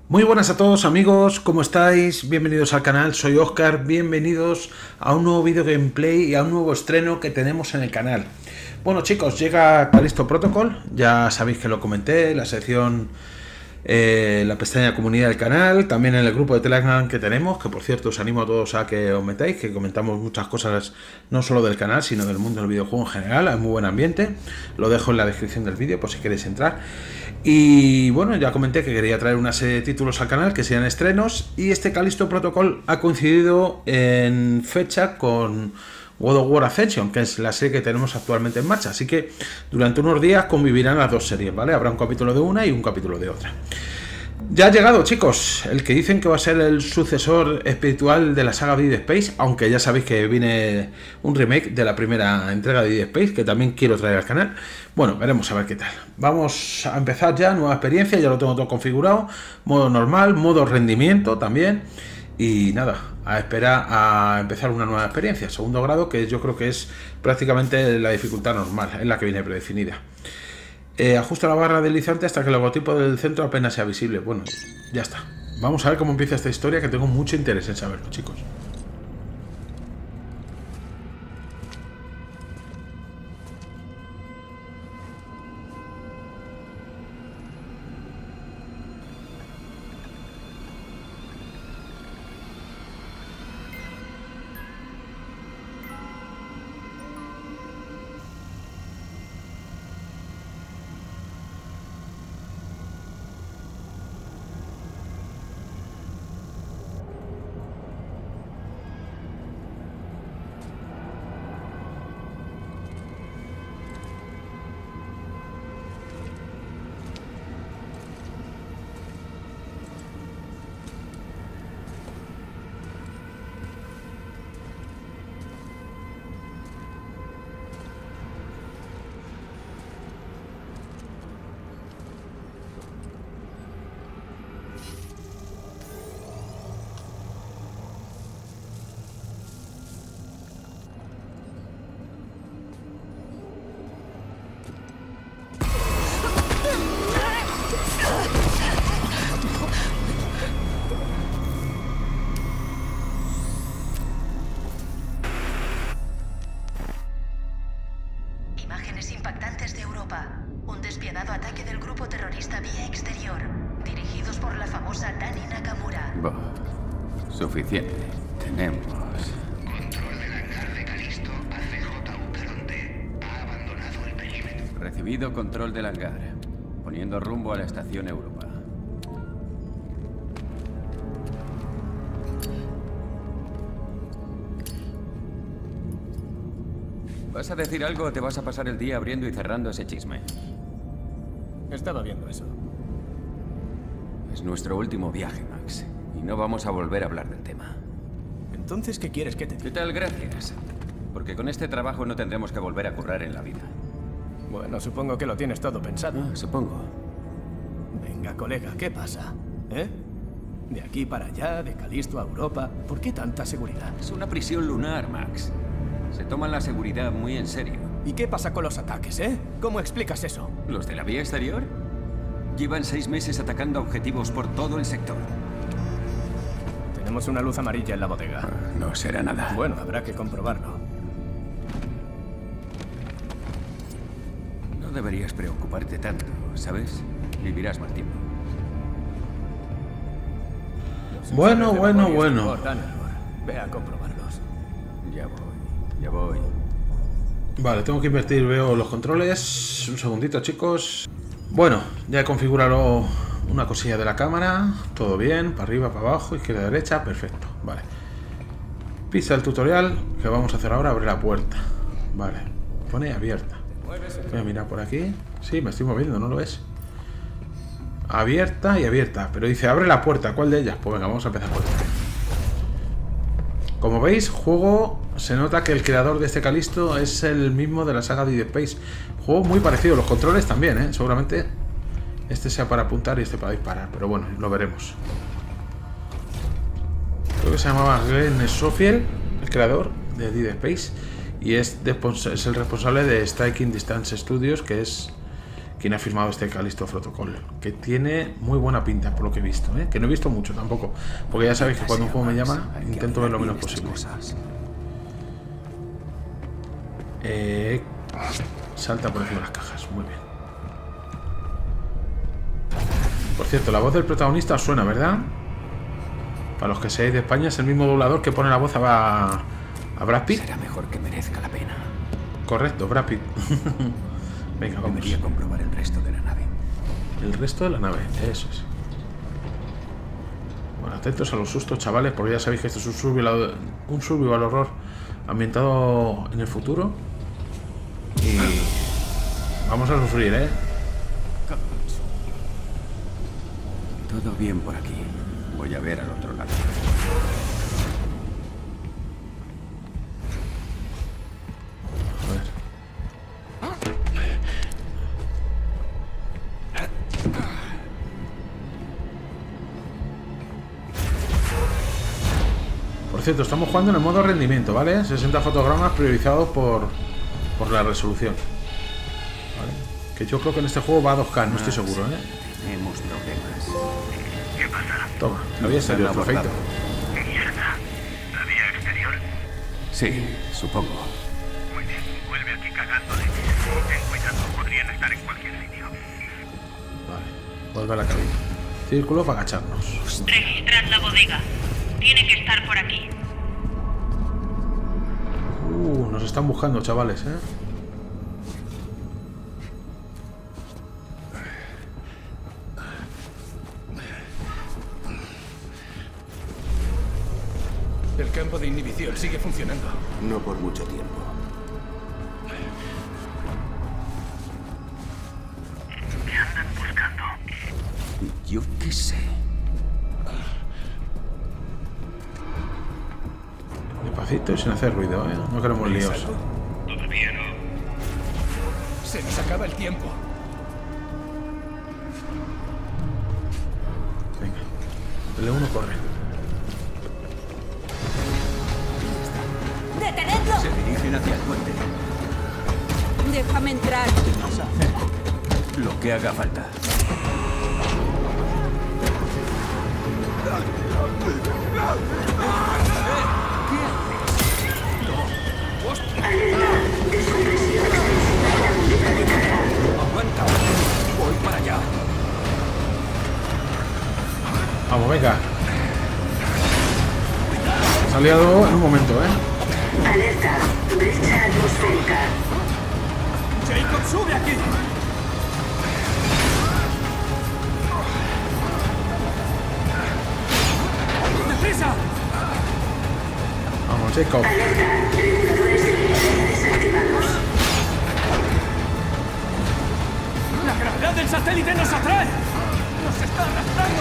Muy buenas a todos amigos, ¿cómo estáis? Bienvenidos al canal, soy Óscar, bienvenidos a un nuevo vídeo gameplay y a un nuevo estreno que tenemos en el canal. Bueno chicos, llega Callisto Protocol, ya sabéis que lo comenté, la sección, la pestaña comunidad del canal, también en el grupo de Telegram que tenemos, que por cierto os animo a todos a que os metáis, que comentamos muchas cosas no solo del canal, sino del mundo del videojuego en general, hay muy buen ambiente, lo dejo en la descripción del vídeo por si queréis entrar. Y bueno, ya comenté que quería traer una serie de títulos al canal que sean estrenos, y este Callisto Protocol ha coincidido en fecha con God of War Ascension, que es la serie que tenemos actualmente en marcha, así que durante unos días convivirán las dos series, ¿vale? Habrá un capítulo de una y un capítulo de otra. Ya ha llegado, chicos, el que dicen que va a ser el sucesor espiritual de la saga de Dead Space, aunque ya sabéis que viene un remake de la primera entrega de Dead Space, que también quiero traer al canal. Bueno, veremos a ver qué tal. Vamos a empezar ya, nueva experiencia, ya lo tengo todo configurado, modo normal, modo rendimiento también. Y nada, a esperar a empezar una nueva experiencia, segundo grado, que yo creo que es prácticamente la dificultad normal, es la que viene predefinida. Ajusta la barra deslizante hasta que el logotipo del centro apenas sea visible. Bueno, ya está. Vamos a ver cómo empieza esta historia, que tengo mucho interés en saberlo, chicos. Imágenes impactantes de Europa. Un despiadado ataque del grupo terrorista Vía Exterior, dirigidos por la famosa Dani Nakamura. Suficiente. Tenemos... Control del hangar de Callisto a CJU Caronte. Ha abandonado el perímetro. Recibido control del hangar. Poniendo rumbo a la estación Europa. ¿Vas a decir algo o te vas a pasar el día abriendo y cerrando ese chisme? Estaba viendo eso. Es nuestro último viaje, Max. Y no vamos a volver a hablar del tema. Entonces, ¿qué quieres que te ¿Qué diga? tal? Gracias. Porque con este trabajo no tendremos que volver a currar en la vida. Bueno, supongo que lo tienes todo pensado. Supongo. Venga, colega, ¿qué pasa? ¿Eh? De aquí para allá, de Callisto a Europa. ¿Por qué tanta seguridad? Es una prisión lunar, Max. Se toman la seguridad muy en serio. ¿Y qué pasa con los ataques, eh? ¿Cómo explicas eso? ¿Los de la vía exterior? Llevan 6 meses atacando objetivos por todo el sector. Tenemos una luz amarilla en la bodega. No será nada. Bueno, habrá que comprobarlo. No deberías preocuparte tanto, ¿sabes? Vivirás más tiempo. Los Bueno, sensores de bueno, memorias bueno. de Ford dan error. Ve a comprobarlos. Ya voy, ya voy. Vale, tengo que invertir, veo los controles. Un segundito, chicos. Bueno, ya he configurado una cosilla de la cámara. Todo bien, para arriba, para abajo, izquierda, derecha, perfecto. Vale. Pisa el tutorial que vamos a hacer ahora, abre la puerta. Vale, pone abierta. Voy a mirar por aquí. Sí, me estoy moviendo, ¿no lo ves? Abierta y abierta, pero dice abre la puerta. ¿Cuál de ellas? Pues venga, vamos a empezar por esta. Como veis, juego, se nota que el creador de este Callisto es el mismo de la saga de Dead Space. Juego muy parecido, los controles también, ¿eh? Seguramente este sea para apuntar y este para disparar, pero bueno, lo veremos. Creo que se llamaba Glenn Schofield, el creador de Dead Space, y es el responsable de Striking Distance Studios, que es quién ha firmado este Callisto Protocol, que tiene muy buena pinta por lo que he visto, ¿eh? Que no he visto mucho tampoco, porque ya sabéis que cuando un juego me llama intento ver lo menos posible. Salta por encima de las cajas, muy bien. Por cierto, la voz del protagonista os suena, ¿verdad? Para los que seáis de España, es el mismo doblador que pone la voz a Brad Pitt. Será mejor que merezca la pena. Correcto, Brad Pitt. Venga, vamos. Debería comprobar el resto de la nave. El resto de la nave, eso es. Bueno, atentos a los sustos, chavales, porque ya sabéis que esto es un survival horror ambientado en el futuro. Y vamos a sufrir, ¿eh? Todo bien por aquí. Voy a ver al otro lado. A ver. Por cierto, estamos jugando en el modo rendimiento, ¿vale? 60 fotogramas priorizados por la resolución. ¿Vale? Que yo creo que en este juego va a 2K, no estoy seguro, ¿eh? Tenemos problemas. ¿Qué pasa? Toma, había salido el trofeito. Mierda. ¿La vía exterior? Sí, supongo. Muy bien. Vuelve aquí cagándole. Ten cuidado, podrían estar en cualquier sitio. Vale, vuelve a la cabina. Círculo para agacharnos. Registrad la bodega. Tiene que estar por aquí. Nos están buscando, chavales, ¿eh? El campo de inhibición sigue funcionando. No por mucho tiempo. ¿Qué andan buscando? Yo qué sé. Despacito y sin hacer ruido, ¿eh? No queremos líos. ¿Algo? Todavía no. Se nos acaba el tiempo. Venga. El uno corre. ¡Detenedlo! Se dirigen hacia el puente. Déjame entrar. Lo que haga falta. Aguanta. Voy para allá. Vamos, venga. Se ha liado en un momento, ¿eh? Alerta, brecha atmosférica. ¡Jacob, sube aquí! ¡Deprisa! Vamos, Jacob. Alerta, reguladores de energía desactivados. ¡La gravedad del satélite nos atrae! ¡Nos está arrastrando!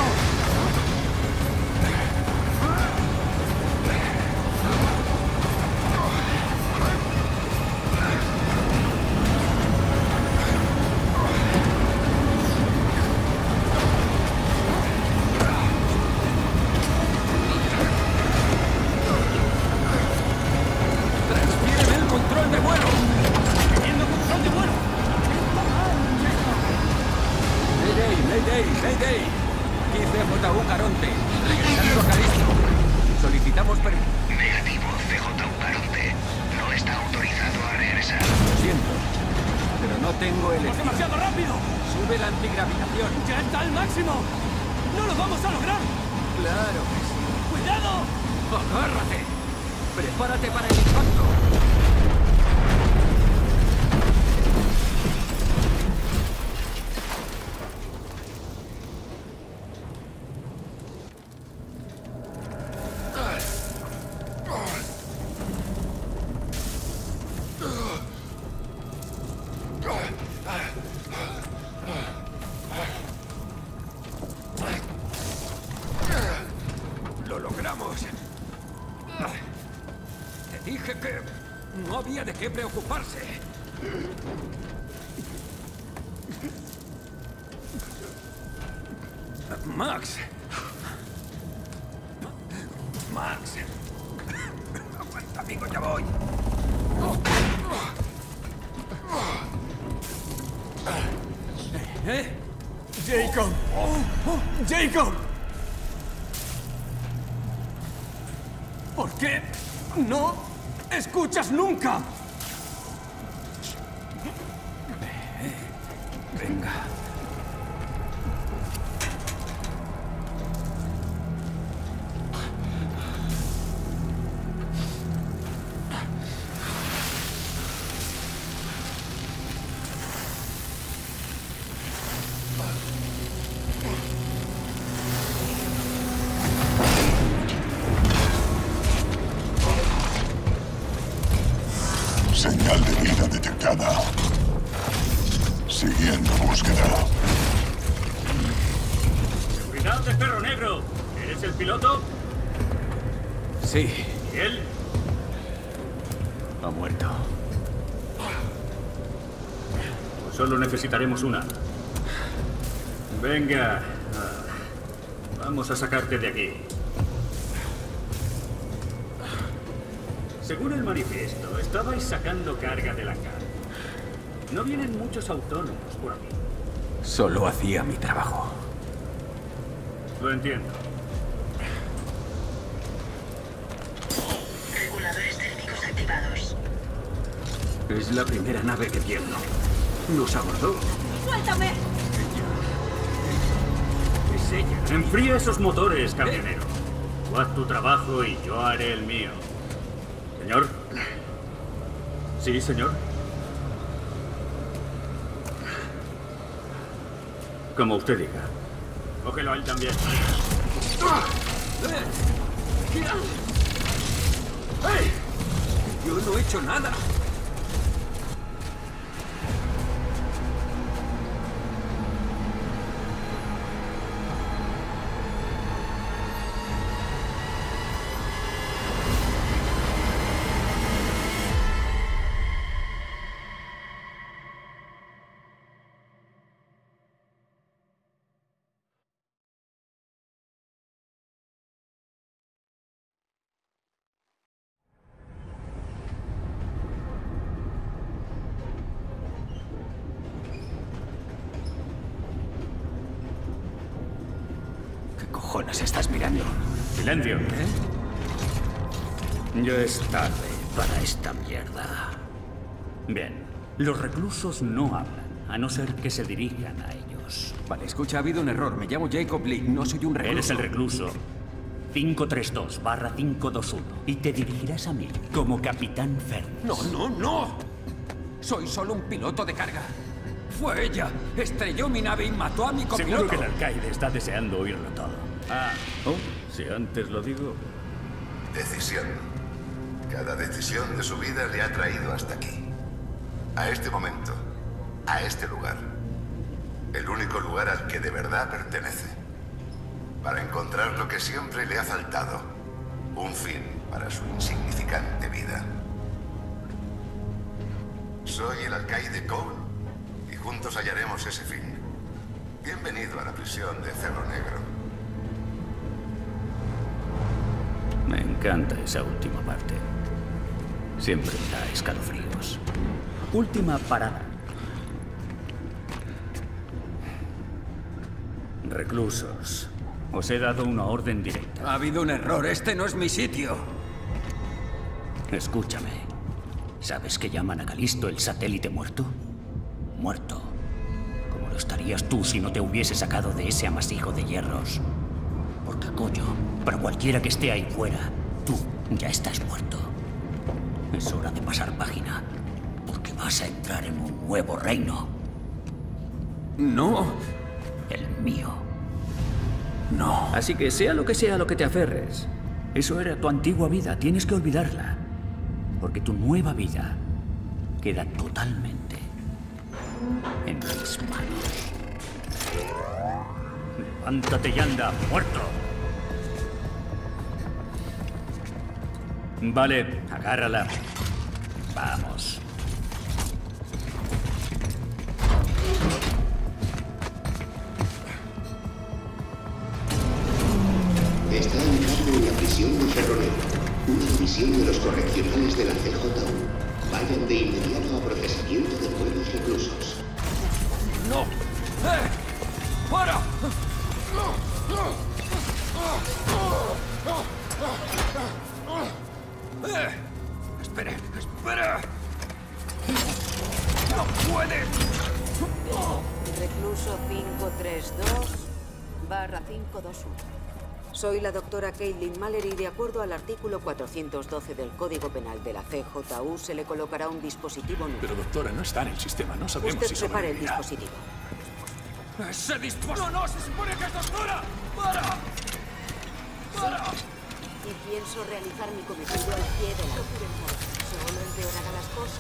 ¡Transfiéreme el control de vuelo! ¡Teniendo control de vuelo! ¡Mayday, mayday, mayday! Aquí CJU Caronte, regresando a Callisto. Solicitamos Negativo, CJU Caronte. No está autorizado a regresar. Lo siento, pero no tengo el... ¡Vamos demasiado rápido! Sube la antigravitación. ¡Ya está al máximo! ¡No lo vamos a lograr! Claro que sí. ¡Cuidado! ¡Agárrate! ¡Prepárate para el impacto! ¡Lo logramos! Te dije que no había de qué preocuparse. Max. Max. Aguanta, amigo, ya voy. ¿Eh? ¡Jacob! ¡Jacob! ¿Por qué no escuchas nunca? Venga. Señal de vida detectada. Siguiendo búsqueda. ¡Seguridad de Perro Negro! ¿Eres el piloto? Sí, ¿Y él? ha muerto. Pues solo necesitaremos una. Venga. Vamos a sacarte de aquí. Según el manifiesto, estabais sacando carga del hangar. No vienen muchos autónomos por aquí. Solo hacía mi trabajo. Lo entiendo. Reguladores térmicos activados. Es la primera nave que pierdo. Nos abordó. ¡Suéltame! Es ella. Enfría esos motores, camionero. Tú haz tu trabajo y yo haré el mío. ¿Señor? Sí, señor. Como usted diga. Cógelo a él también. ¡Hey! Yo no he hecho nada. ¿Qué cojones estás mirando? Silencio. Ya es tarde para esta mierda. Bien. Los reclusos no hablan, a no ser que se dirijan a ellos. Vale, escucha, ha habido un error. Me llamo Jacob Lee, no soy un recluso. Eres el recluso 532/521 y te dirigirás a mí como Capitán Ferns. No, no, no. Soy solo un piloto de carga. Fue ella. Estrelló mi nave y mató a mi copiloto. Seguro que el alcaide está deseando oírlo todo. Si antes lo digo. Decisión. Cada decisión de su vida le ha traído hasta aquí. A este momento. A este lugar. El único lugar al que de verdad pertenece. Para encontrar lo que siempre le ha faltado. Un fin para su insignificante vida. Soy el alcaide Cole. Y juntos hallaremos ese fin. Bienvenido a la prisión de Cerro Negro. Me encanta esa última parte. Siempre me da escalofríos. Última parada. Reclusos. Os he dado una orden directa. Ha habido un error. Este no es mi sitio. Escúchame. ¿Sabes que llaman a Calisto el satélite muerto? Muerto. Como lo estarías tú si no te hubiese sacado de ese amasijo de hierros. Porque, coño, para cualquiera que esté ahí fuera, tú ya estás muerto. Es hora de pasar página. Porque vas a entrar en un nuevo reino. No. El mío. No. Así que sea lo que te aferres, eso era tu antigua vida, tienes que olvidarla. Porque tu nueva vida queda totalmente en mis manos. Levántate y anda, muerto. Vale, agárrala. Vamos. Está entrando en la prisión de Cerro Negro, una división de los correccionales de la CJU. Vayan de inmediato a procesamiento de nuevos reclusos. ¡No! ¡No puedes! Recluso 532/521. Soy la doctora Caitlin Mallory y de acuerdo al artículo 412 del Código Penal de la CJU se le colocará un dispositivo nuevo. Pero doctora, no está en el sistema, no sabemos si Usted prepare el sobrevivirá. dispositivo. ¡Ese dispositivo! ¡No, no! ¡Se supone que es doctora! ¡Para! ¡Para! Y pienso realizar mi cometido al pie de la letra. Solo empeorará las cosas.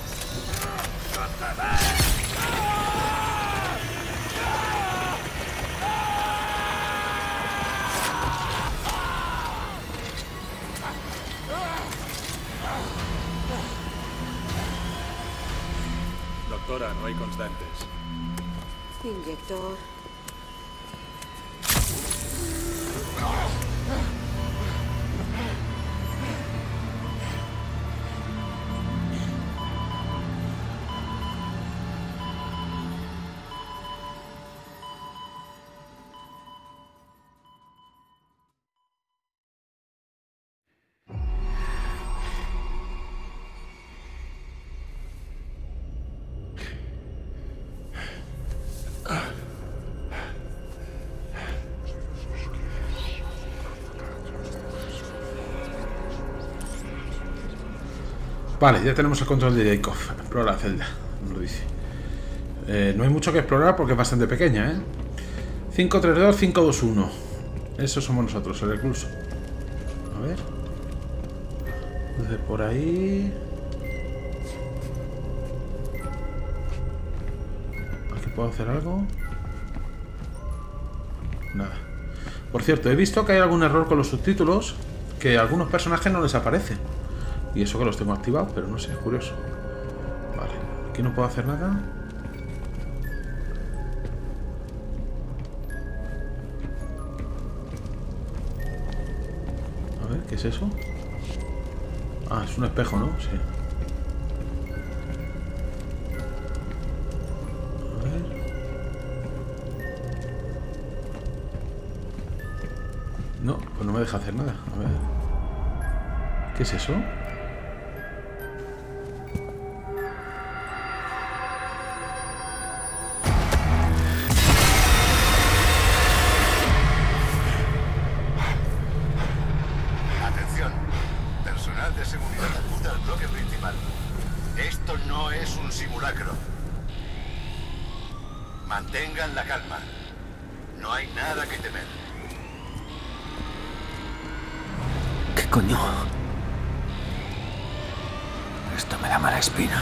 Doctora, no hay constantes. Inyector. Vale, ya tenemos el control de Jacob. Explora la celda, nos lo dice. No hay mucho que explorar porque es bastante pequeña, ¿eh? 532-521. Eso somos nosotros, el recluso. A ver. Desde por ahí. ¿Aquí puedo hacer algo? Nada. Por cierto, he visto que hay algún error con los subtítulos, que a algunos personajes no les aparecen. Y eso que los tengo activados, pero no sé, es curioso. Vale, aquí no puedo hacer nada. A ver, ¿qué es eso? Ah, es un espejo, ¿no? Sí. A ver. No, pues no me deja hacer nada. A ver. ¿Qué es eso? Mantengan la calma. No hay nada que temer. ¿Qué coño? Esto me da mala espina.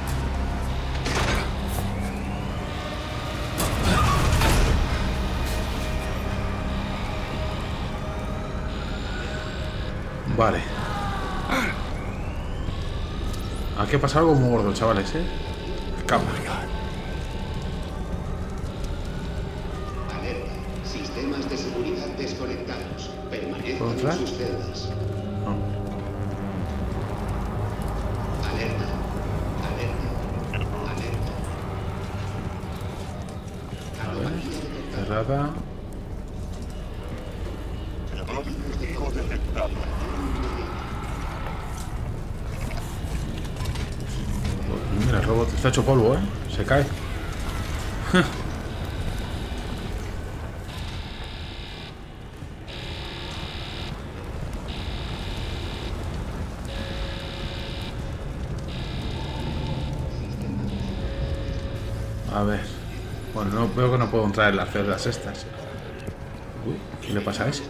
Vale. Aquí ha pasado algo muy gordo, chavales, ¿eh? Escapa. Sistemas de seguridad desconectados. Permanezcan en sus celdas. No. Alerta. Alerta. A ver. Cerrada. Mira, el robot está hecho polvo, ¿eh? Se cae. A ver. Bueno, no, veo que no puedo entrar en las celdas estas. Uy, ¿qué le pasa a ese?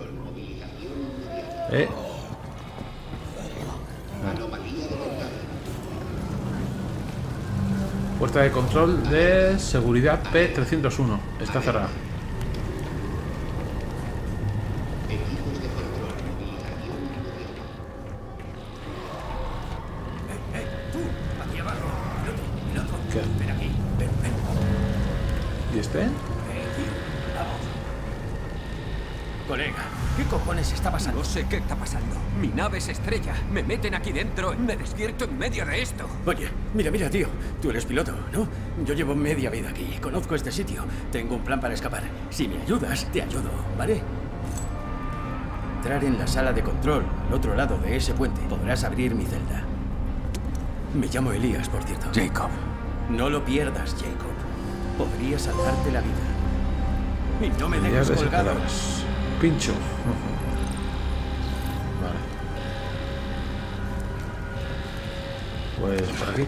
Puerta de control de seguridad P301. Está cerrada. ¿Qué? Ven aquí, ven. ¿Y este? Colega, ¿qué cojones está pasando? No sé qué está pasando. Mi nave se estrella. Me meten aquí dentro. Me despierto en medio de esto. Oye, mira, tío. Tú eres piloto, ¿no? Yo llevo media vida aquí. Conozco este sitio. Tengo un plan para escapar. Si me ayudas, te ayudo, ¿vale? Entrar en la sala de control, al otro lado de ese puente. Podrás abrir mi celda. Me llamo Elías, por cierto. Jacob, No lo pierdas, Jacob. Podría salvarte la vida. Y no me dejes Millas colgado. desesperadas. Pincho. Vale. Pues por aquí.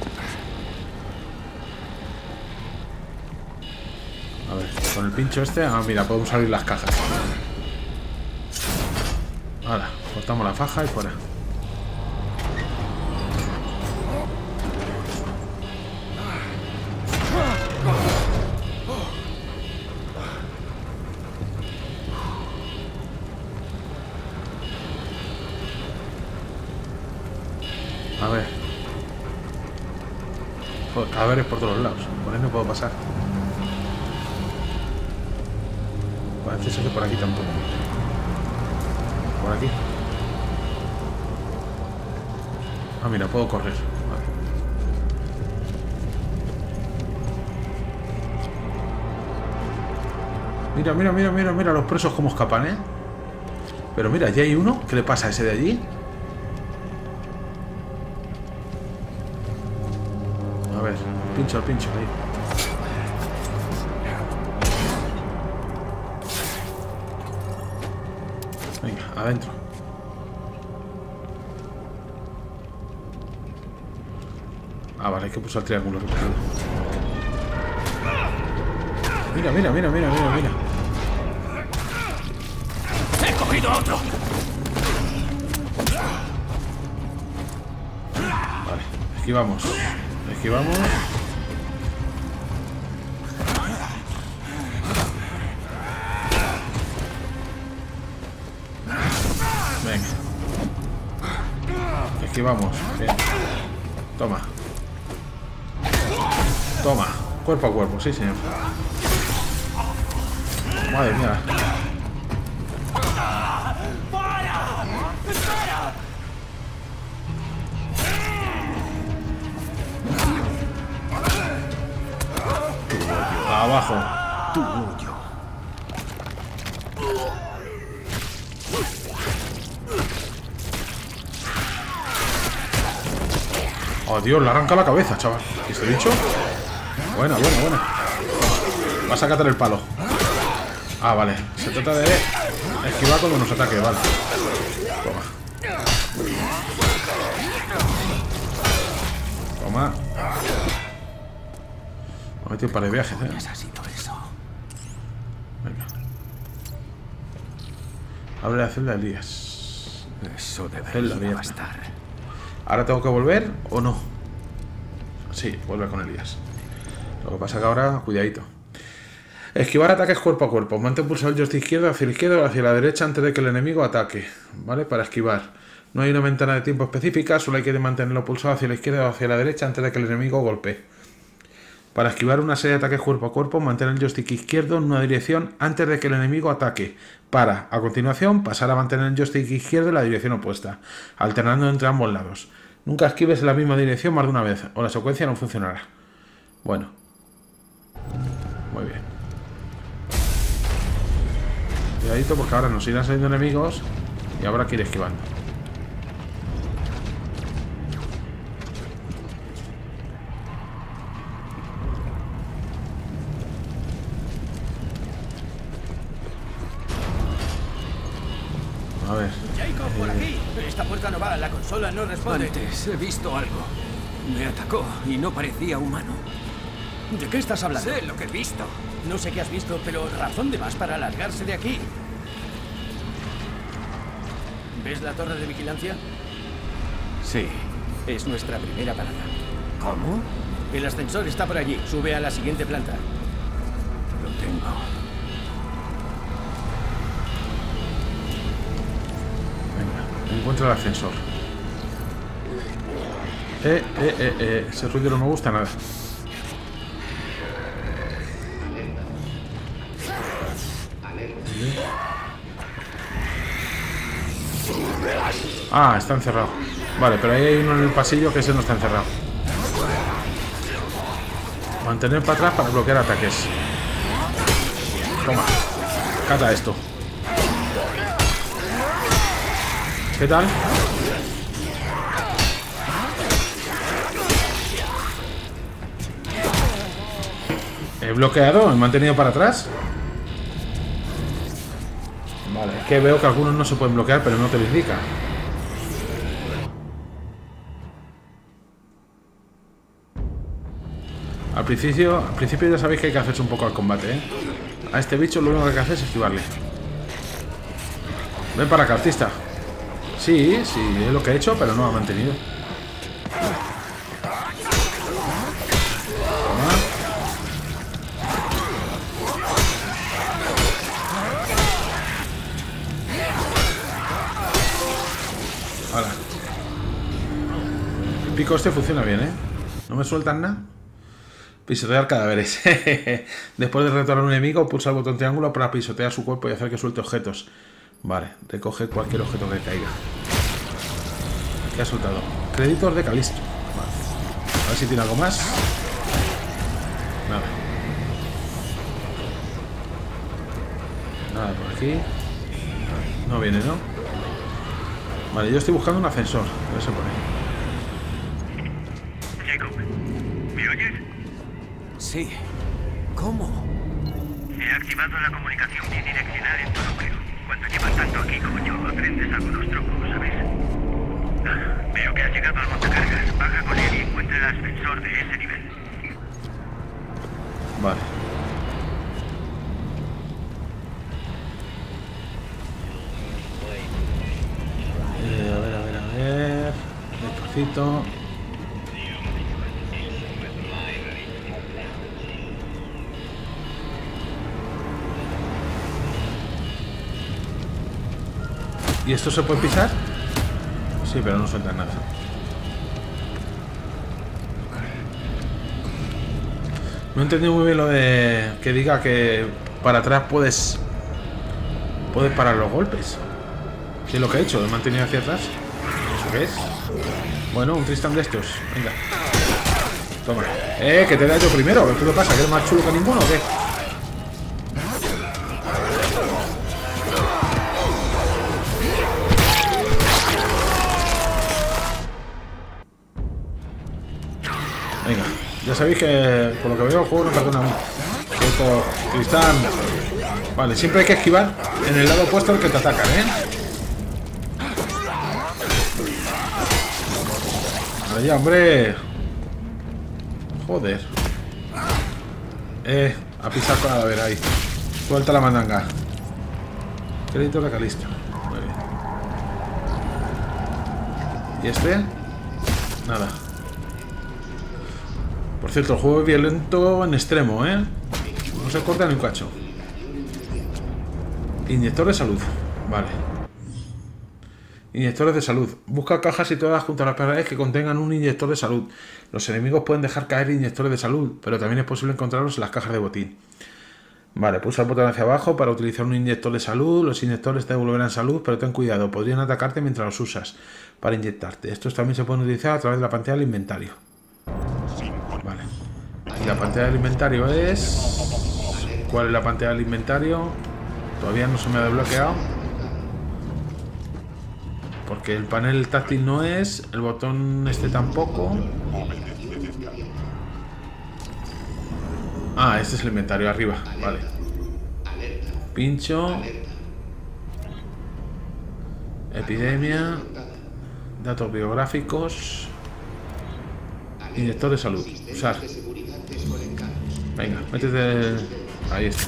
A ver, con el pincho este. Ah, mira, podemos abrir las cajas. Ahora, cortamos la faja y fuera. A ver. Joder, cadáveres por todos lados. Por ahí no puedo pasar. Parece ser que por aquí tampoco. Por aquí. Ah, mira, puedo correr. Vale. Mira, mira, mira, mira, mira los presos cómo escapan, ¿eh? Pero mira, ya hay uno. ¿Qué le pasa a ese de allí? A ver, pincho, pincho ahí. Venga, adentro. Ah, vale, hay que pulsar el triángulo. Mira, mira, mira, mira, mira, mira. ¡He cogido a otro! Vale, esquivamos. Esquivamos. Venga. Esquivamos. Bien. Toma. Toma. Cuerpo a cuerpo, sí, señor. Madre mía. Abajo. Tu hoyo. Oh, Dios, le arranca la cabeza, chaval. ¿Y este bicho? Buena, buena, buena. Vas a catar el palo. Ah, vale. Se trata de esquivar cuando nos ataque, vale. Toma. Toma. Me he metido un par de viajes, ¿eh? Necesito eso. Venga. Abre la celda de Elías. Eso Celda debería abierta. bastar. ¿Ahora tengo que volver o no? Sí, vuelve con Elías. Lo que pasa que ahora, cuidadito. Esquivar ataques cuerpo a cuerpo. Mantén pulsado el joystick izquierdo hacia la izquierda o hacia la derecha antes de que el enemigo ataque. ¿Vale? Para esquivar. No hay una ventana de tiempo específica, solo hay que mantenerlo pulsado hacia la izquierda o hacia la derecha antes de que el enemigo golpee. Para esquivar una serie de ataques cuerpo a cuerpo, mantén el joystick izquierdo en una dirección antes de que el enemigo ataque. Para, a continuación, pasar a mantener el joystick izquierdo en la dirección opuesta, alternando entre ambos lados. Nunca esquives en la misma dirección más de una vez, o la secuencia no funcionará. Bueno. Muy bien. Cuidadito porque ahora nos irán saliendo enemigos y habrá que ir esquivando. A ver. Jacob, por aquí. Esta puerta no va, la consola no responde. Antes he visto algo. Me atacó y no parecía humano. ¿De qué estás hablando? Sé lo que he visto. No sé qué has visto, pero razón de más para largarse de aquí. ¿Ves la torre de vigilancia? Sí, es nuestra primera parada. ¿Cómo? El ascensor está por allí. Sube a la siguiente planta. Lo tengo. Venga, encuentra el ascensor. Ese ruido no me gusta nada. Ah, está encerrado. Vale, pero ahí hay uno en el pasillo que ese no está encerrado. Mantener para atrás para bloquear ataques. Toma. Cata esto. ¿Qué tal? He bloqueado, me he mantenido para atrás. Vale, es que veo que algunos no se pueden bloquear, pero no te lo indica. Al principio ya sabéis que hay que hacerse un poco al combate, ¿eh? A este bicho lo único que hay que hacer es esquivarle. Ven para acá, artista. Sí, es lo que he hecho, pero no lo ha mantenido. Ahora. El pico este funciona bien, ¿eh? No me sueltan nada. Pisotear cadáveres. Después de retornar a un enemigo, pulsa el botón triángulo para pisotear su cuerpo y hacer que suelte objetos. Vale, recoge cualquier objeto que caiga. ¿Qué ha soltado? Créditos de Calisto. Vale. A ver si tiene algo más. Nada. Nada por aquí. No viene, ¿no? Vale, yo estoy buscando un ascensor. A ver si por ahí. Jacob, ¿me oyes? Sí. ¿Cómo? He activado la comunicación bidireccional en tu núcleo. Cuando llevas tanto aquí como yo, aprendes algunos trucos, ¿sabes? Veo que has llegado al montacargas. Baja con él y encuentra el ascensor de ese nivel. Vale. A ver. Despacito. ¿Y esto se puede pisar? Sí, pero no suelta nada. No he entendido muy bien lo de que diga que para atrás puedes parar los golpes. ¿Qué es lo que he hecho? ¿He mantenido hacia atrás? ¿Eso qué es? Bueno, un Tristan de estos. Venga. Toma. Que te da yo primero. ¿Qué te pasa? ¿Que eres más chulo que ninguno o qué? Venga, ya sabéis que por lo que veo el juego no perdona mucho. Tristán. Vale, siempre hay que esquivar en el lado opuesto al que te atacan, ¿eh? Vaya, hombre. Joder. A pisar cadáver ahí. Suelta la mandanga. Crédito de Calisto. Muy bien. ¿Y este? Nada. Por cierto, el juego es violento en extremo, ¿eh? No se corta ni un cacho. Inyector de salud. Vale. Inyectores de salud. Busca cajas situadas junto a las paredes que contengan un inyector de salud. Los enemigos pueden dejar caer inyectores de salud, pero también es posible encontrarlos en las cajas de botín. Vale, pulsa el botón hacia abajo para utilizar un inyector de salud. Los inyectores te devolverán salud, pero ten cuidado, podrían atacarte mientras los usas para inyectarte. Estos también se pueden utilizar a través de la pantalla del inventario. Vale. Y la pantalla del inventario es... ¿Cuál es la pantalla del inventario? Todavía no se me ha desbloqueado. Porque el panel táctil no es, el botón este tampoco. Ah, este es el inventario arriba, vale. Pincho. Epidemia. Datos biográficos. Inyector de salud. Usar. Venga, métete. Ahí está.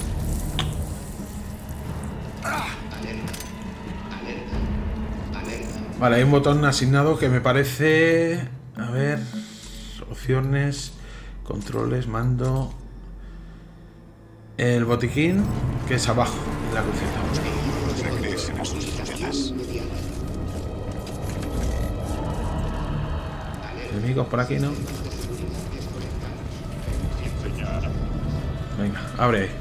Vale, hay un botón asignado que me parece... A ver... Opciones... Controles, mando... El botiquín, que es abajo, en la cruceta. Enemigos por aquí, ¿no? Venga, abre ahí.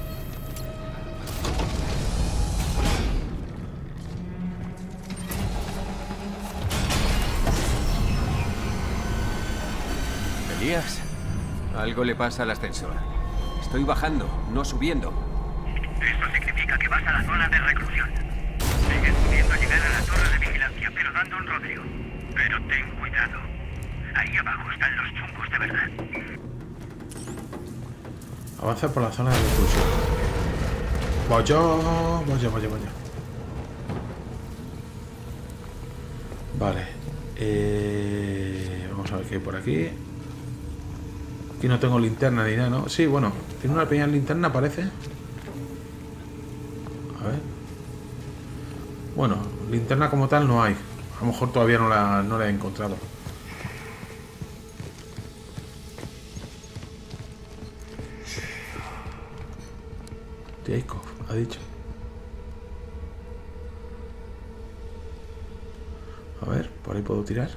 Elías, algo le pasa al ascensor. Estoy bajando, no subiendo. Esto significa que vas a la zona de reclusión. Sigues pudiendo llegar a la torre de vigilancia, pero dando un rodeo. Pero ten cuidado. Ahí abajo están los chungos de verdad. Avanza por la zona de reclusión. Vaya. Vale. Vamos a ver qué hay por aquí. Aquí no tengo linterna ni nada, ¿no? Sí, bueno. Tiene una pequeña linterna, parece. A ver. Bueno, linterna como tal no hay. A lo mejor todavía no la he encontrado. Jacob, ha dicho. A ver, por ahí puedo tirar.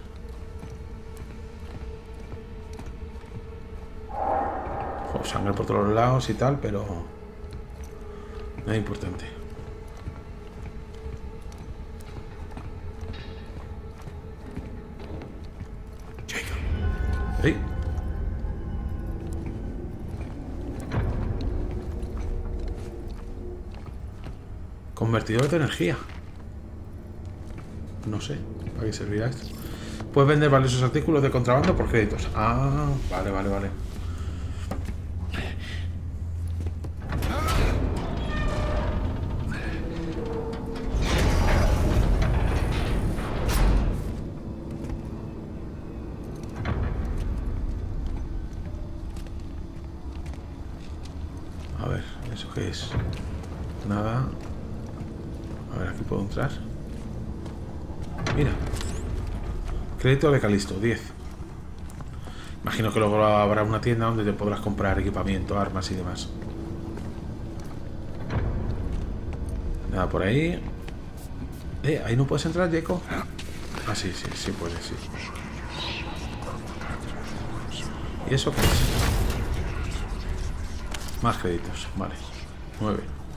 Sangre por todos los lados y tal, pero nada importante. Jacob. ¿Sí? Convertidor de energía. No sé para qué servirá esto. Puedes vender valiosos artículos de contrabando por créditos. Ah, vale. A ver, ¿eso qué es? Nada. A ver, aquí puedo entrar. Mira. Crédito de Calisto, 10. Imagino que luego habrá una tienda donde te podrás comprar equipamiento, armas y demás. Nada por ahí. ¿Ahí no puedes entrar, Jacob? Ah, sí puedes, sí. ¿Y eso qué es? Más créditos, vale. 9.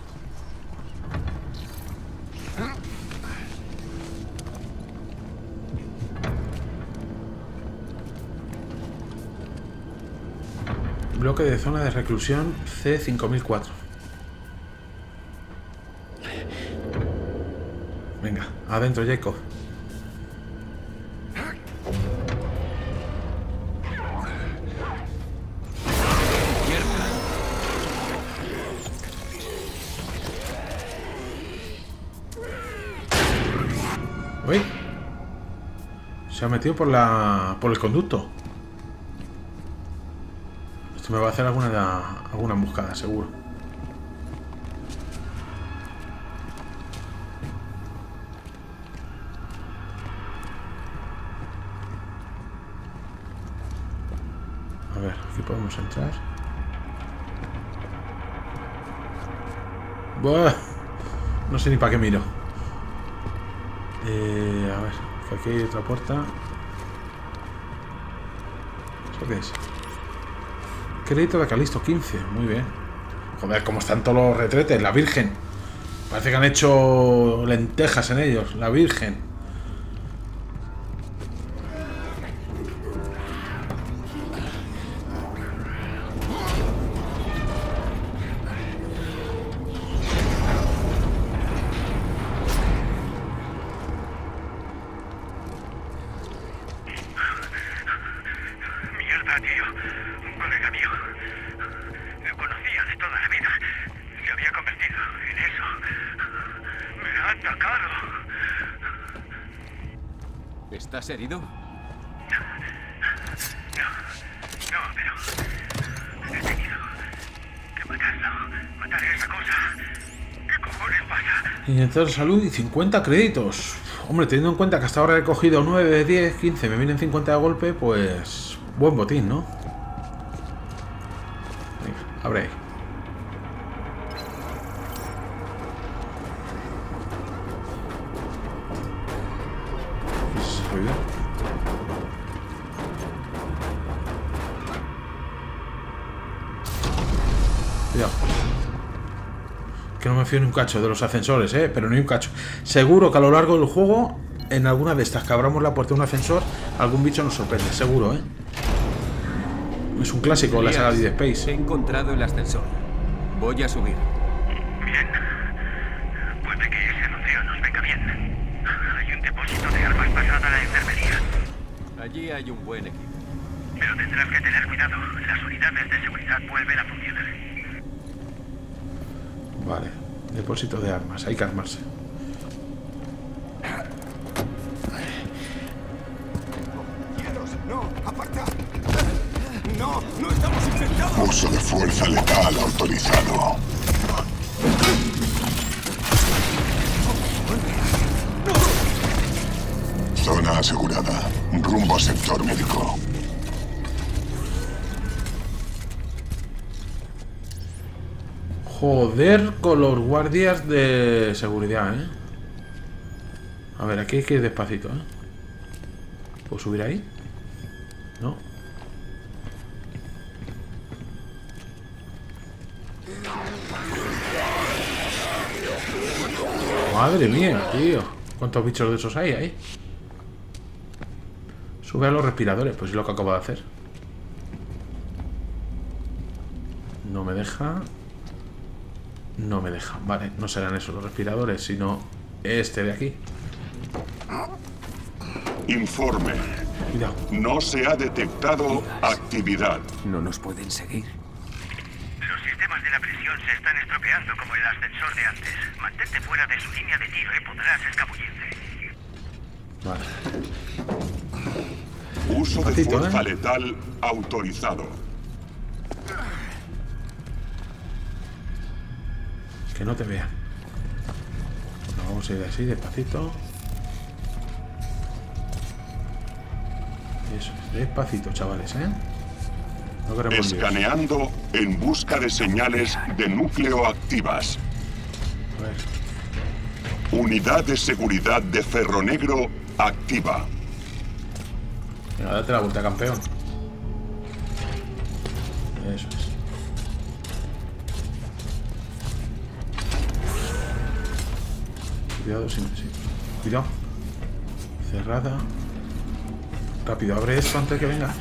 Bloque de zona de reclusión C5004. Venga, adentro, Jacob. Uy. Se ha metido por el conducto. Esto me va a hacer alguna emboscada, seguro. A ver, aquí podemos entrar. Buah. No sé ni para qué miro. A ver, que aquí hay otra puerta. ¿Eso qué es? Crédito de Calisto, 15. Muy bien. Joder, cómo están todos los retretes. La Virgen. Parece que han hecho lentejas en ellos. La Virgen. ¿Estás herido? No, pero... he tenido que matarlo. Matar a esa cosa. ¿Qué cojones pasa? Inyector de salud y 50 créditos. Hombre, teniendo en cuenta que hasta ahora he cogido 9, 10, 15, me vienen 50 de golpe, pues... buen botín, ¿no? Venga, abre ahí. Cuidado. Que no me fío ni un cacho de los ascensores, pero ni un cacho. Seguro que a lo largo del juego, en alguna de estas que abramos la puerta de un ascensor, algún bicho nos sorprende, seguro, Es un clásico, la saga Dead Space. He encontrado el ascensor. Voy a subir. Bien. Puede que ese anuncio nos venga bien. Hay un depósito de armas pasada a la enfermería. Allí hay un buen equipo. Pero tendrás que tener cuidado. Las unidades de seguridad vuelven a funcionar. Vale, depósito de armas, hay que armarse. ¡No! ¡Aparta! ¡No! ¡No estamos infectados! Uso de fuerza letal autorizado. Zona asegurada. Rumbo sector médico. Joder con los guardias de seguridad, ¿eh? A ver, aquí hay que ir despacito, ¿eh? ¿Puedo subir ahí? No. Madre mía, tío. ¿Cuántos bichos de esos hay ahí? Sube a los respiradores, pues es lo que acabo de hacer. No me deja. No me deja. Vale, no serán esos los respiradores, sino este de aquí. Informe. Cuidado. No se ha detectado actividad. No nos pueden seguir. Los sistemas de la presión se están estropeando como el ascensor de antes. Mantente fuera de su línea de tiro y podrás escabullirte. Vale. Uso de fuerza letal autorizado. Que no te vean. Bueno, vamos a ir así, despacito. Eso, despacito, chavales, ¿eh? No queremos escaneando en busca de señales de núcleo activas. A ver. Unidad de seguridad de Ferro Negro activa. Venga, date la vuelta, campeón. Eso es. Cuidado, sí. Cuidado. Cerrada. Rápido, abre esto antes de que venga.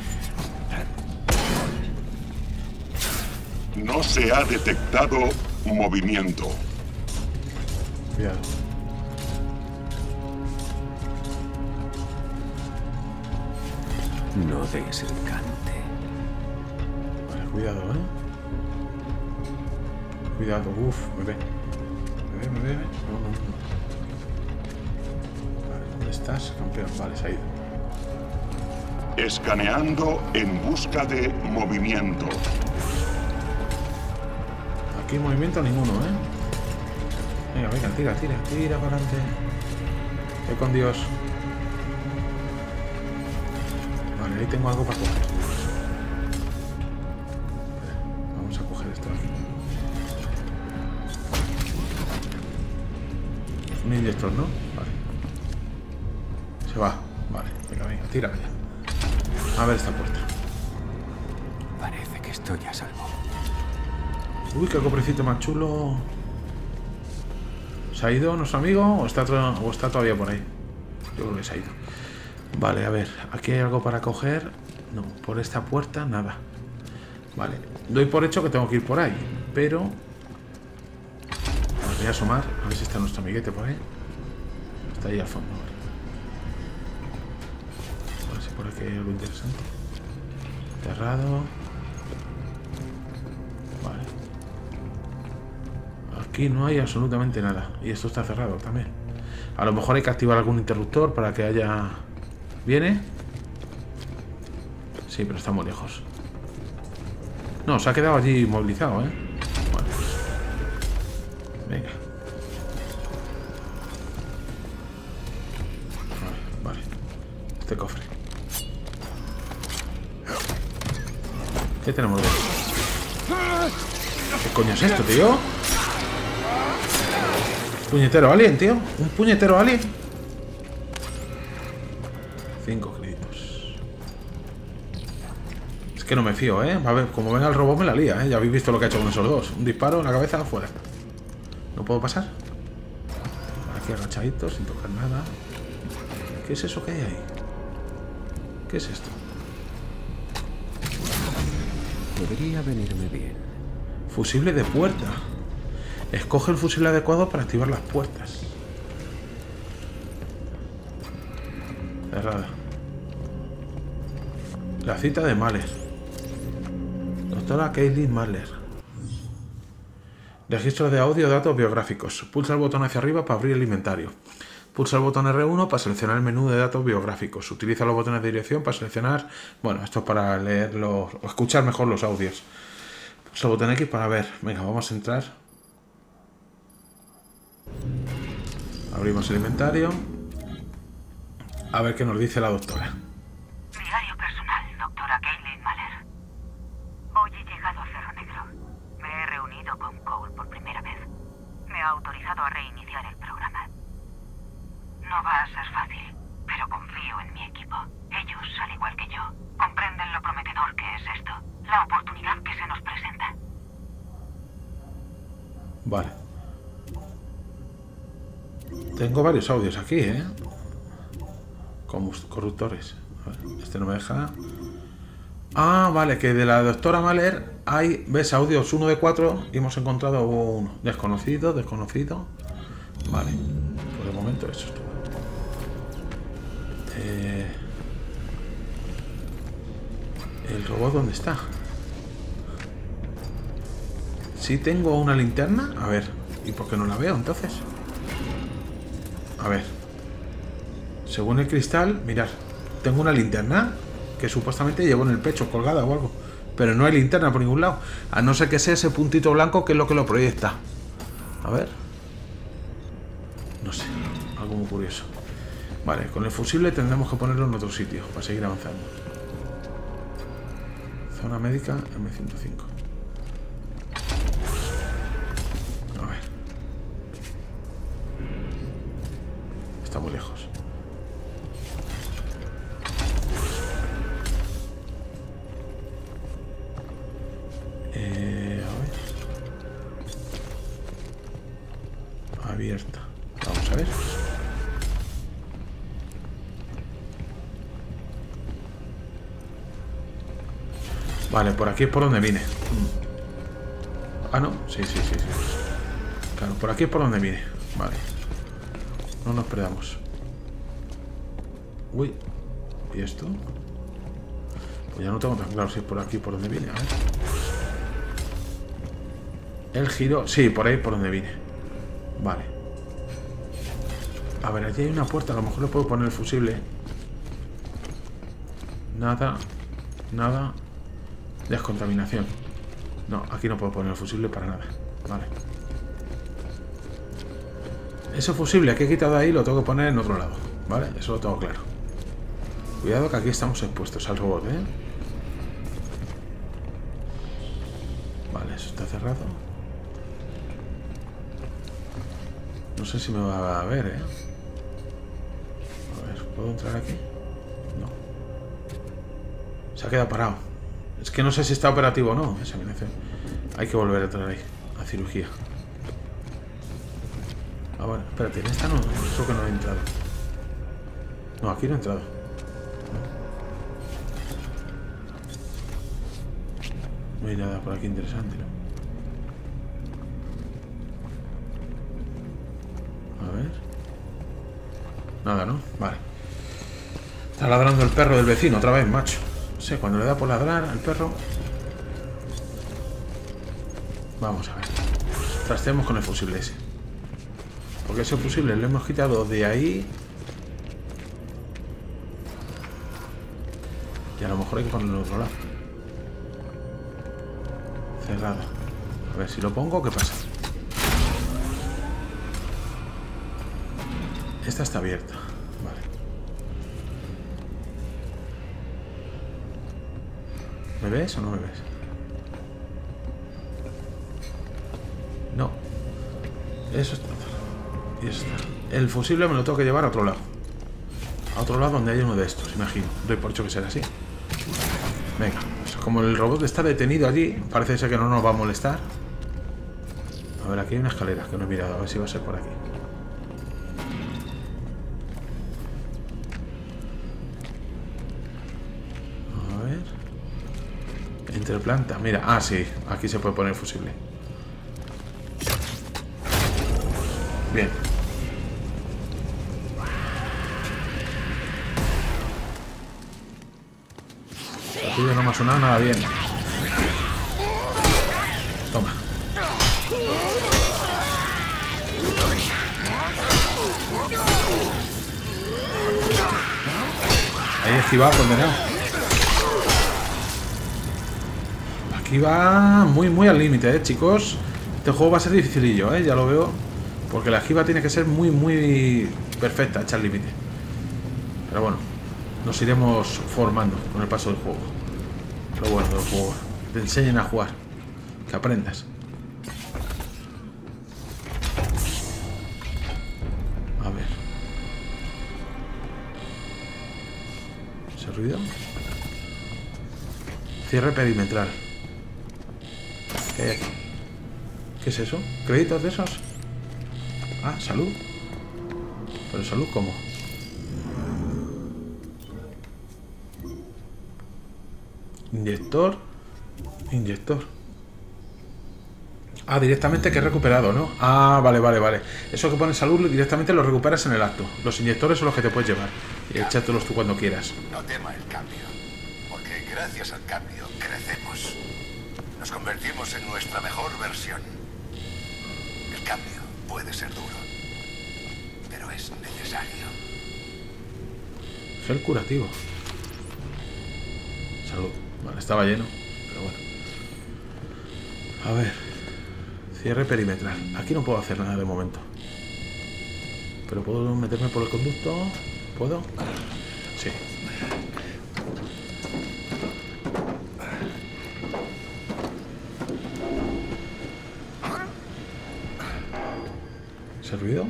No se ha detectado movimiento. Cuidado. No des el cante. Vale, cuidado, ¿eh? Cuidado, uff, me ve. Me ve. No. Vale, ¿dónde estás, campeón? Vale, se ha ido. Escaneando en busca de movimiento. Aquí movimiento ninguno, ¿eh? Venga, tira para adelante. Ve con Dios. Vale, ahí tengo algo para coger. Vamos a coger esto de aquí. Un inyector, ¿no? Vale. Se va. Vale, venga, tira ya. A ver esta puerta. Parece que estoy a salvo. Uy, qué cofrecito más chulo. ¿Se ha ido nuestro amigo o está todavía por ahí? Yo creo que se ha ido. Vale, a ver. Aquí hay algo para coger. No, por esta puerta nada. Vale. Doy por hecho que tengo que ir por ahí. Pero... voy a asomar. A ver si está nuestro amiguete por ahí. Está ahí al fondo. A ver si por aquí hay algo interesante. Cerrado. Vale. Aquí no hay absolutamente nada. Y esto está cerrado también. A lo mejor hay que activar algún interruptor para que haya... ¿Viene? Sí, pero está muy lejos. No, se ha quedado allí movilizado, ¿eh? Bueno. Venga. Vale. Este cofre. ¿Qué tenemos de esto? ¿Qué coño es esto, tío? Puñetero alien, tío. Un puñetero alien. 5 créditos. Es que no me fío, ¿eh? A ver, como venga el robot me la lía, ¿eh? Ya habéis visto lo que ha hecho con esos dos. Un disparo en la cabeza, afuera. ¿No puedo pasar? Aquí agachadito, sin tocar nada. ¿Qué es eso que hay ahí? ¿Qué es esto? Podría venirme bien. Fusible de puerta. Escoge el fusible adecuado para activar las puertas. Cerrada. La cita de Mahler. Doctora Caitlin Mahler. Registro de audio, datos biográficos. Pulsa el botón hacia arriba para abrir el inventario. Pulsa el botón R1 para seleccionar el menú de datos biográficos. Utiliza los botones de dirección para seleccionar... Bueno, esto es para leer o escuchar mejor los audios. Pulsa el botón X para ver. Venga, vamos a entrar. Abrimos el inventario. A ver qué nos dice la doctora. Diario personal, doctora Caitlin Mahler. Hoy he llegado a Cerro Negro. Me he reunido con Cole por primera vez. Me ha autorizado a reiniciar el programa. No va a ser fácil, pero confío en mi equipo. Ellos, al igual que yo, comprenden lo prometedor que es esto. La oportunidad que se nos presenta. Vale. Tengo varios audios aquí, ¿eh? Como corruptores. A ver, este no me deja. Ah, vale, que de la doctora Mahler hay, ves, audios 1 de 4 y hemos encontrado uno. Desconocido. Vale. Por el momento eso es todo. ¿El robot dónde está? Sí tengo una linterna. A ver, ¿y por qué no la veo entonces? A ver. Según el cristal, mirad, tengo una linterna que supuestamente llevo en el pecho colgada o algo. Pero no hay linterna por ningún lado. A no ser que sea ese puntito blanco que es lo que lo proyecta. A ver. No sé, algo muy curioso. Vale, con el fusible tendremos que ponerlo en otro sitio para seguir avanzando. Zona médica M105. A ver. Está muy lejos. A ver. Abierta. Vamos a ver. Vale, por aquí es por donde vine. Ah, no. Sí. Claro, por aquí es por donde vine. Vale. No nos perdamos. Uy. ¿Y esto? Pues ya no tengo tan claro si es por aquí por donde vine. A ver. El giro. Sí, por ahí por donde vine. Vale. A ver, allí hay una puerta. A lo mejor le puedo poner el fusible. Nada. Descontaminación. No, aquí no puedo poner el fusible para nada. Vale. Ese fusible que he quitado ahí lo tengo que poner en otro lado. Vale, eso lo tengo claro. Cuidado que aquí estamos expuestos al robot, ¿eh? Vale, eso está cerrado. No sé si me va a ver, ¿eh? A ver, ¿puedo entrar aquí? No. Se ha quedado parado. Es que no sé si está operativo o no. Examinación. Hay que volver a entrar ahí. A cirugía. Ah, bueno, espérate. En esta no. Creo que no he entrado. No, aquí no he entrado. No hay nada por aquí interesante, ¿no? A ver. Nada, ¿no? Vale. Está ladrando el perro del vecino otra vez, macho. No sé, cuando le da por ladrar al perro. Vamos a ver. Trasteemos con el fusible ese. Porque ese fusible lo hemos quitado de ahí. Y a lo mejor hay que ponerlo al otro lado. Cerrado. A ver si lo pongo, ¿qué pasa? Esta está abierta. Vale. ¿Me ves o no me ves? No. Eso está. Y eso está. El fusible me lo tengo que llevar a otro lado. A otro lado donde hay uno de estos, imagino. Doy por hecho que será así. Venga. Como el robot está detenido allí, parece ser que no nos va a molestar. A ver, aquí hay una escalera que no he mirado. A ver si va a ser por aquí. A ver. Entre planta. Mira, ah, sí. Aquí se puede poner el fusible. Bien. El tuyo no me ha sonado nada bien. Toma. esquivar, condenado. Aquí va muy al límite, chicos. Este juego va a ser dificilillo, ya lo veo. Porque la esquiva tiene que ser muy perfecta, hecha al límite. Pero bueno, nos iremos formando con el paso del juego. Lo bueno del juego, te enseñen a jugar, que aprendas. A ver. ¿Ese ruido? Cierre perimetral. ¿Qué hay aquí? ¿Qué es eso? ¿Créditos de esos? Ah, salud. ¿Pero salud cómo? Inyector. Ah, directamente que he recuperado, ¿no? Ah, vale. Eso que pone salud directamente lo recuperas en el acto. Los inyectores son los que te puedes llevar. Y échatelos tú cuando quieras. No tema el cambio, porque gracias al cambio crecemos. Nos convertimos en nuestra mejor versión. El cambio puede ser duro, pero es necesario. Gel curativo. Salud. Vale, estaba lleno, pero bueno. A ver. Cierre perimetral. Aquí no puedo hacer nada de momento. Pero puedo meterme por el conducto. ¿Puedo? Sí. ¿Ese ruido?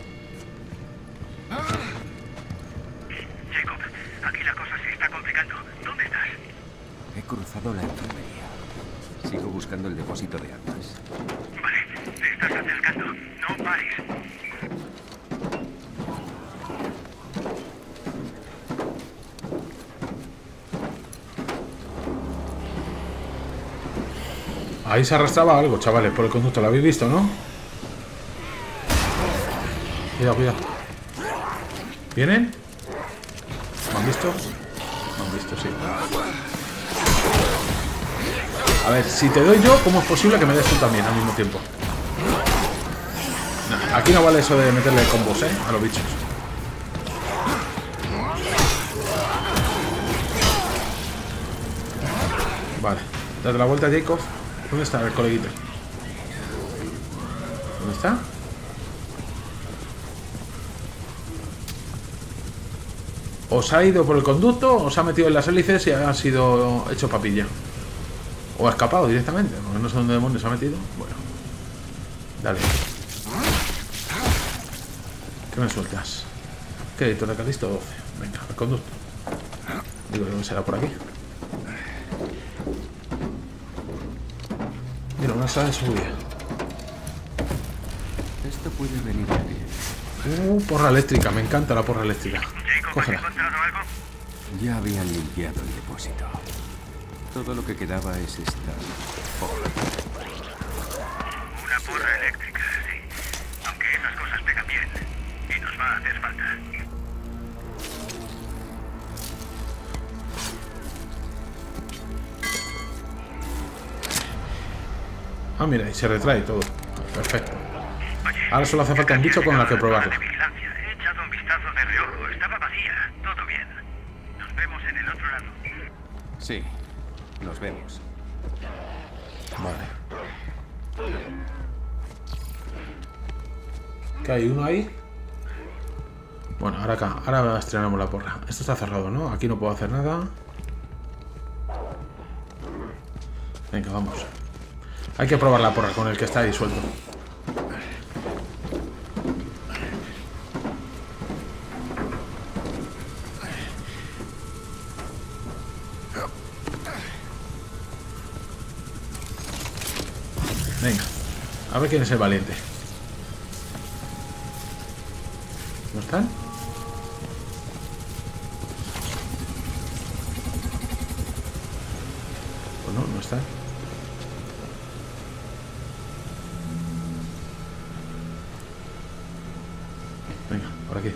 Jacob, aquí la cosa se está complicando. ¿Dónde estás? He cruzado la enfermería. Sigo buscando el depósito de armas. Vale, te estás acercando. No pares. Ahí se arrastraba algo, chavales, por el conducto. ¿Lo habéis visto, no? Cuidado. ¿Vienen? ¿Me han visto? Me han visto, sí. A ver, si te doy yo, ¿cómo es posible que me des tú también al mismo tiempo? Nah, aquí no vale eso de meterle combos, a los bichos. Vale, date la vuelta, Jacob. ¿Dónde está el coleguita? ¿Dónde está? ¿Os ha ido por el conducto? ¿Os ha metido en las hélices y ha sido hecho papilla? ¿O ha escapado directamente? Porque no sé dónde demonios se ha metido. Bueno. Dale. ¿Qué me sueltas? Crédito de Calisto 12. Venga, el conducto. Digo, ¿dónde será por aquí? Mira, una sala de seguridad. Esto puede venir bien. Porra eléctrica. Me encanta la porra eléctrica. Cógela. Ya habían limpiado el depósito. Todo lo que quedaba es esta porra. Una porra eléctrica, sí. Aunque esas cosas pegan bien. Y nos va a hacer falta. Ah, mira, y se retrae todo. Perfecto. Ahora solo hace falta un bicho con el que probarlo. He echado un vistazo de reojo. Estaba vacía. Todo bien. Nos vemos en el otro lado. Sí, nos vemos. Vale. ¿Qué hay? ¿Uno ahí? Bueno, ahora acá. Ahora estrenamos la porra. Esto está cerrado, ¿no? Aquí no puedo hacer nada. Venga, vamos. Hay que probar la porra con el que está ahí suelto. Venga, a ver quién es el valiente. ¿No están? Pues no, no están. Venga, por aquí.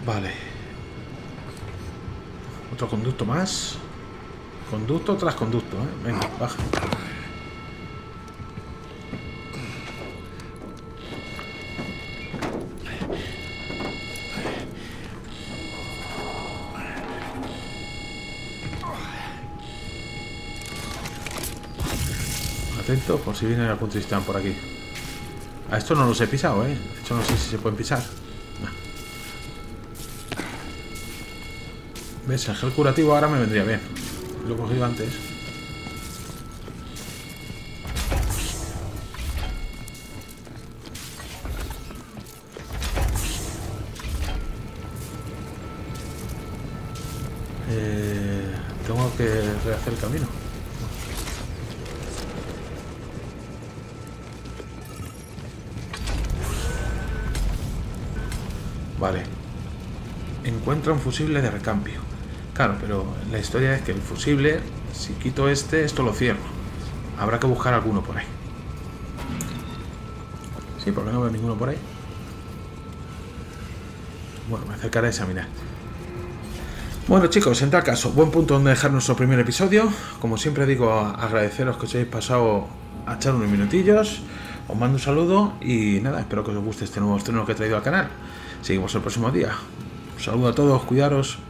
Vale. Otro conducto más. Conducto tras conducto, ¿eh? Venga, baja. Atento por si viene algún Tristán por aquí. A esto no los he pisado, ¿eh? De hecho no sé si se pueden pisar. No. ¿Ves? El gel curativo ahora me vendría bien. Lo he cogido antes. Tengo que rehacer el camino. Vale. Encuentra un fusible de recambio. Claro, pero la historia es que el fusible, si quito esto lo cierro. Habrá que buscar alguno por ahí. Sí, porque no veo ninguno por ahí. Bueno, me acercaré a examinar. Bueno, chicos, en tal caso, buen punto donde dejar nuestro primer episodio. Como siempre digo, agradeceros que os hayáis pasado a echar unos minutillos. Os mando un saludo y nada, espero que os guste este nuevo estreno que he traído al canal. Seguimos el próximo día. Un saludo a todos, cuidaros.